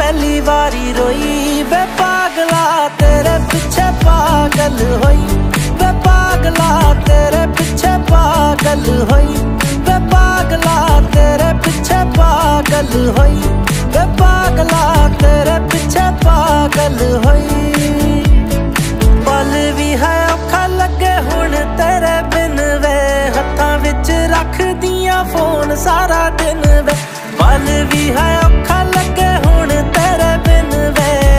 पहली बारी रोई वे पागला तेरे पिछे पागल होई, वे पागला तेरे पिछे पागल होई, वे पागला तेरे पिछे पागल होई, वे पागला तेरे पिछे पागल होई। पल भी है औखा लगे हुण तेरे बिन वे, हत्थां विच रख दियां फोन सारा दिन वे। पल भी है